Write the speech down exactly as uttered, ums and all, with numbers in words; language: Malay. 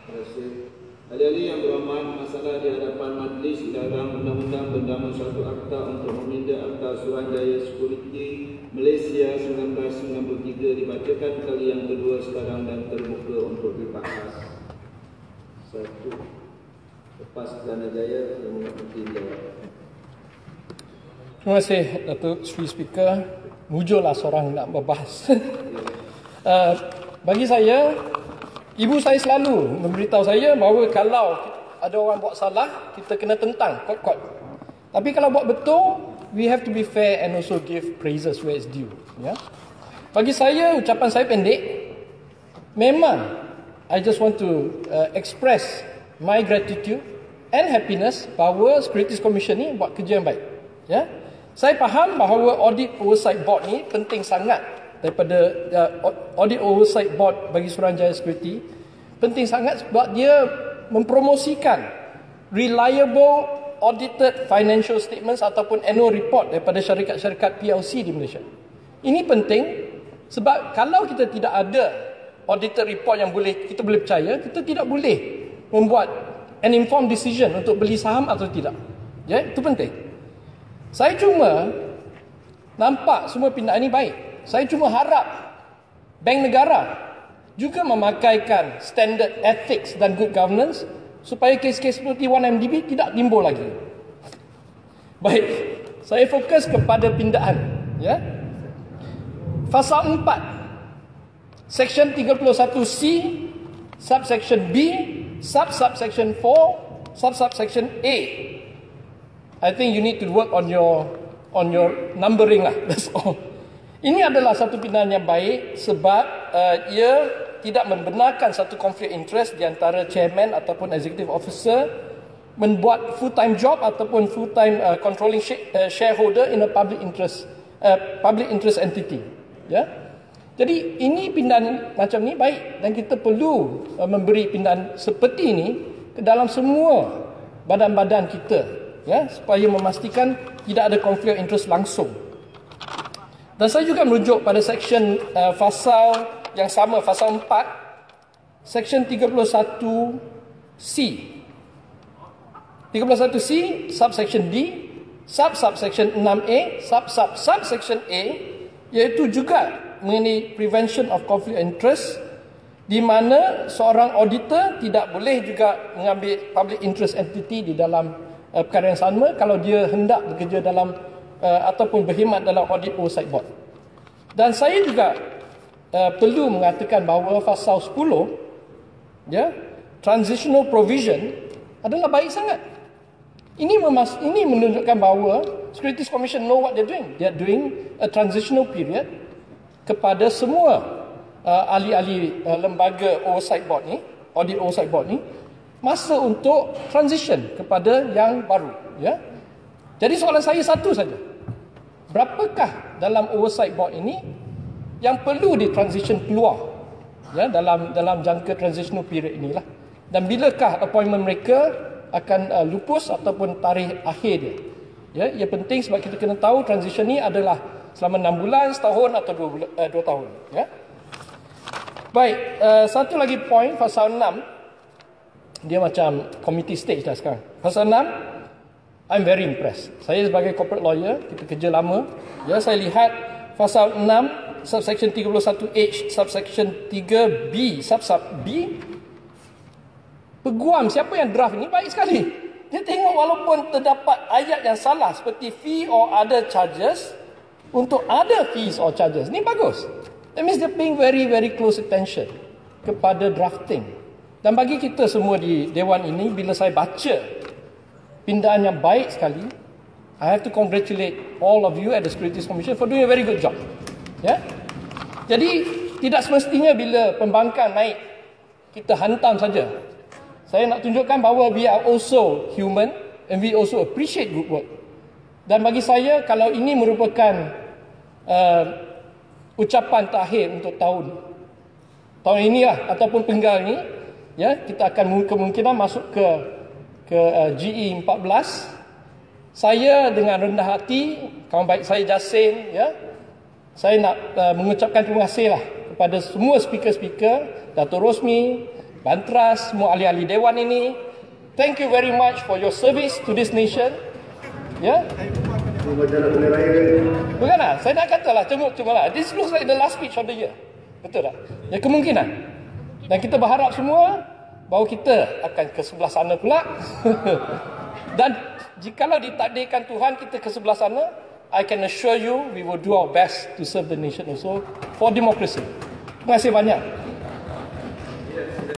Terima kasih. Ahli-ahli yang berhormat, masalah di hadapan majlis dalam Undang-Undang Bernama Suatu Akta untuk meminda Akta Suruhanjaya Security Malaysia seribu sembilan ratus sembilan puluh tiga dibacakan kali yang kedua sekarang dan terbuka untuk dibahas. Satu. Lepas Perdana Jaya yang mungkin jawab. Terima kasih Datuk Sri Speaker. Mujurlah seorang nak berbahas. uh, bagi saya, ibu saya selalu memberitahu saya bahawa kalau ada orang buat salah, kita kena tentang kot-kot. Tapi kalau buat betul, we have to be fair and also give praises where it's due. Ya? Bagi saya, ucapan saya pendek. Memang, I just want to uh, express my gratitude and happiness bahawa Securities Commission ni buat kerja yang baik. Ya? Saya faham bahawa Audit Oversight Board ni penting sangat daripada uh, Audit Oversight Board bagi Suruhanjaya Security penting sangat sebab dia mempromosikan reliable audited financial statements ataupun annual report daripada syarikat-syarikat P L C di Malaysia. Ini penting sebab kalau kita tidak ada audited report yang boleh kita boleh percaya, kita tidak boleh membuat an informed decision untuk beli saham atau tidak. Ya, itu penting. Saya cuma nampak semua pindaan ini baik. Saya cuma harap bank negara juga memakaikan standard ethics dan good governance supaya kes-kes seperti satu M D B tidak timbul lagi. Baik, saya fokus kepada pindaan. Ya. Fasal empat, Section tiga puluh satu C, Subsection B, Sub-Subsection empat, Sub-Subsection A. I think you need to work on your on your numbering lah. That's all. Ini adalah satu pindaan yang baik sebab uh, ia tidak membenarkan satu konflik interest di antara chairman ataupun executive officer membuat full-time job ataupun full-time uh, controlling sh- uh, shareholder in a public interest uh, public interest entity. Ya. Jadi ini pindaan macam ni baik dan kita perlu uh, memberi pindaan seperti ini ke dalam semua badan-badan kita. Ya, supaya memastikan tidak ada konflik interest langsung. Dan saya juga merujuk pada section uh, fasal yang sama, fasal empat, section tiga puluh satu C. tiga puluh satu C, subsection D, sub-subsection enam A, sub-sub-subsection A, iaitu juga mengenai prevention of conflict interest, di mana seorang auditor tidak boleh juga mengambil public interest entity di dalam Uh, perkara yang sama kalau dia hendak bekerja dalam uh, ataupun berkhidmat dalam Audit Oversight Board. Dan saya juga uh, perlu mengatakan bahawa fasal sepuluh, ya, transitional provision adalah baik sangat. Ini memas ini menunjukkan bahawa Securities Commission know what they're doing. They're doing a transitional period kepada semua uh, ahli-ahli uh, lembaga Oversight Board ni, Audit Oversight Board ni, masa untuk transition kepada yang baru. Ya. Jadi soalan saya satu saja. Berapakah dalam Oversight Board ini yang perlu di transition keluar, ya, dalam dalam jangka transitional period inilah? Dan bilakah appointment mereka akan uh, lupus ataupun tarikh akhir dia? Ya, ia penting sebab kita kena tahu transition ni adalah selama enam bulan, setahun atau dua, bulan, uh, dua tahun. Ya. Baik, uh, satu lagi poin pasal enam. Dia macam committee stage dah sekarang. Pasal enam, I'm very impressed. Saya sebagai corporate lawyer, kita kerja lama. Ya, saya lihat pasal enam, subsection tiga puluh satu H, subsection tiga B, sub-sub B. Peguam siapa yang draft ni baik sekali. Dia tengok walaupun terdapat ayat yang salah seperti fee or other charges, untuk other fees or charges. Ni bagus. That means they're paying very, very close attention kepada drafting. Dan bagi kita semua di Dewan ini, bila saya baca pindaan yang baik sekali, I have to congratulate all of you at the Securities Commission for doing a very good job. Ya? Jadi, tidak semestinya bila pembangkang naik, kita hantam saja. Saya nak tunjukkan bahawa we are also human and we also appreciate good work. Dan bagi saya, kalau ini merupakan uh, ucapan terakhir untuk tahun tahun ini lah, ataupun penggal ini, ya, kita akan kemungkinan masuk ke ke uh, G E empat belas. Saya dengan rendah hati, kawan baik saya Jasin, ya, saya nak uh, mengucapkan terima kasih lah kepada semua speaker-speaker, Dato' Rosmi, Bantras, semua ahli-ahli Dewan ini. Thank you very much for your service to this nation. Ya. Bukan lah, saya nak kata lah, cuma lah. This looks like the last speech of the year. Betul tak? Ya, kemungkinan. Dan kita berharap semua bahawa kita akan ke sebelah sana pula. Dan jikalau ditakdirkan Tuhan kita ke sebelah sana, I can assure you we will do our best to serve the nation also for democracy. Terima kasih banyak.